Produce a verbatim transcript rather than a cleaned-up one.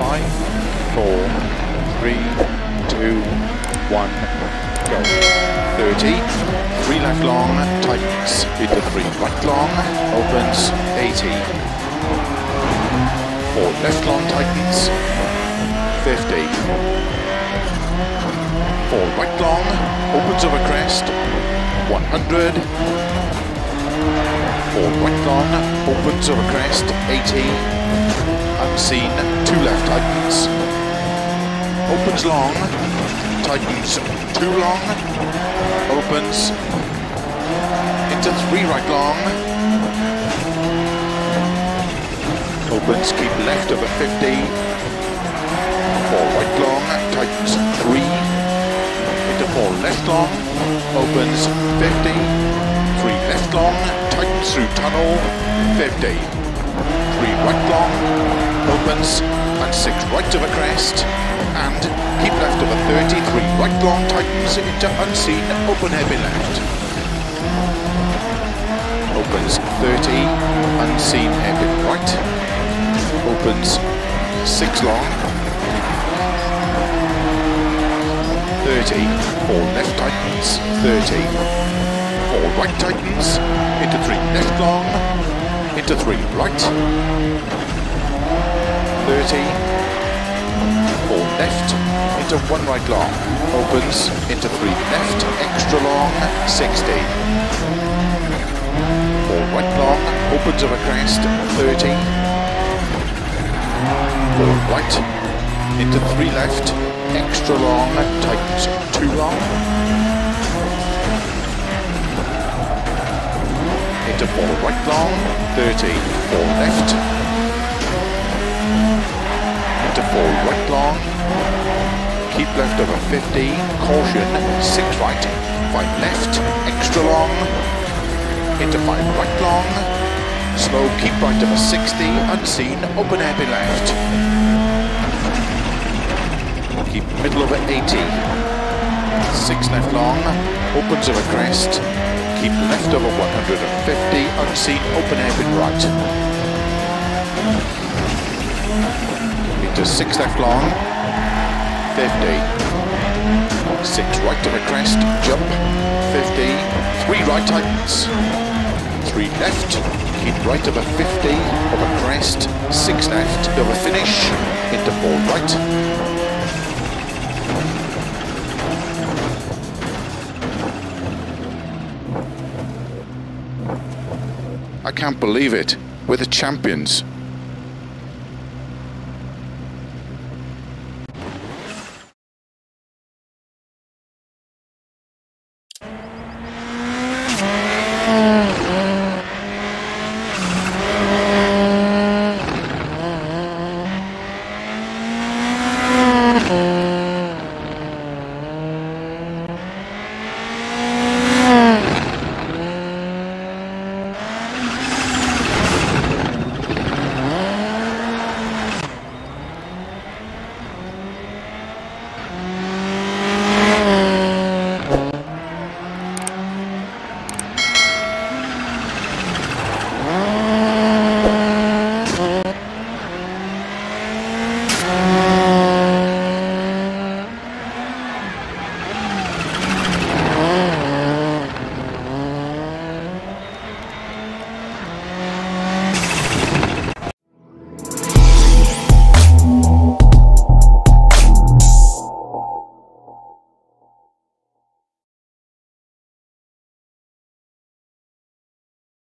Five, four, three, two, one, go. thirty, three left long, tightens, into three right long, opens, eighty. Four left long, tightens, fifty. Four right long, opens over crest, one hundred. Four right long, opens over crest, eighty. Unseen, two left, tightens. Opens long, tightens, two long, opens, into three right long, opens, keep left over fifty, four right long, tightens, three, into four left long, opens, fifty, three left long, tightens through tunnel, fifty, three right long, opens, and six right over crest, and keep left over thirty, three right long, tightens into unseen, open heavy left. Opens thirty, unseen heavy right, opens six long, thirty, four left tightens, thirty, four right tightens, into three left long, into three right, thirty, four left, into one right long, opens, into three left, extra long, sixty. Four right long, opens over crest, thirty. Four right, into three left, extra long, tightens, two long. Into four right long, thirty. Four left. Into four right long, keep left over fifty, caution, six right, five left, extra long, into five right long, slow, keep right over sixty, unseen, open heavy left, keep middle over eighty, six left long, opens over crest, keep left over one hundred fifty, unseen, open heavy right, into six left long, fifty, six right to the crest, jump, fifty, three right tightens, three left, keep right over fifty, over crest, six left, over finish, into four right. I can't believe it, we're the champions.